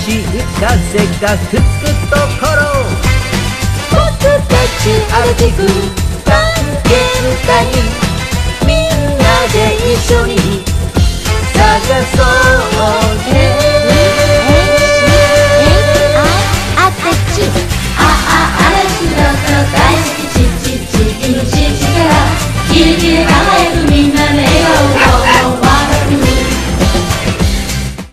しい風が吹くところ、 僕たちアルティク探検隊、みんなで一緒に探そう